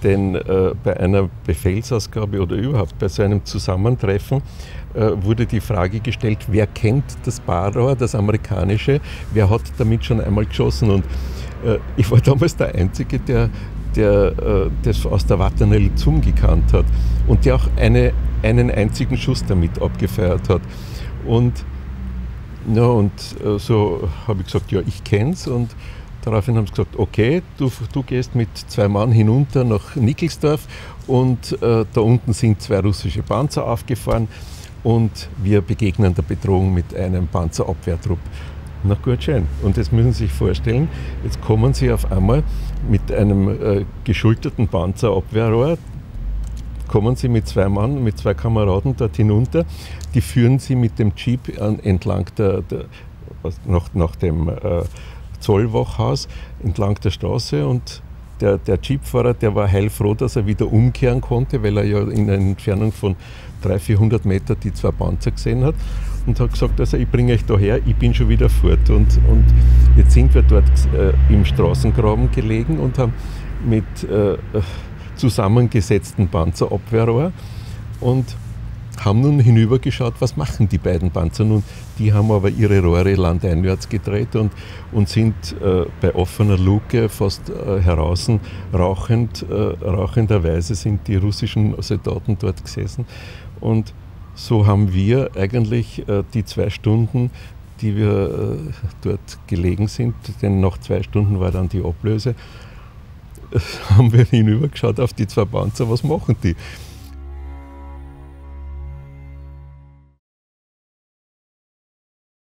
denn bei einer Befehlsausgabe oder überhaupt bei so einem Zusammentreffen wurde die Frage gestellt, wer kennt das Barrohr, das amerikanische, wer hat damit schon einmal geschossen? Und ich war damals der Einzige, der das aus der Watternelle Zum gekannt hat und der auch einen einzigen Schuss damit abgefeuert hat. Und so habe ich gesagt, ja, ich kenn's. Und daraufhin haben sie gesagt, okay, du gehst mit 2 Mann hinunter nach Nickelsdorf und da unten sind 2 russische Panzer aufgefahren und wir begegnen der Bedrohung mit einem Panzerabwehrtrupp. Na gut, schön. Und jetzt müssen Sie sich vorstellen, jetzt kommen Sie auf einmal mit einem geschulterten Panzerabwehrrohr, kommen Sie mit 2 Mann, mit 2 Kameraden dort hinunter, die führen Sie mit dem Jeep entlang nach dem Zollwachhaus entlang der Straße und der Jeepfahrer, der war heilfroh, dass er wieder umkehren konnte, weil er ja in einer Entfernung von 300-400 Meter die 2 Panzer gesehen hat und hat gesagt, also ich bringe euch da her, ich bin schon wieder fort. Und jetzt sind wir dort im Straßengraben gelegen und haben mit zusammengesetzten Panzerabwehrrohr und haben nun hinübergeschaut, was machen die beiden Panzer nun. Die haben aber ihre Rohre landeinwärts gedreht und sind bei offener Luke fast heraus rauchenderweise sind die russischen Soldaten dort gesessen. Und so haben wir eigentlich die 2 Stunden, die wir dort gelegen sind, denn nach 2 Stunden war dann die Ablöse, haben wir hinübergeschaut auf die 2 Panzer, was machen die?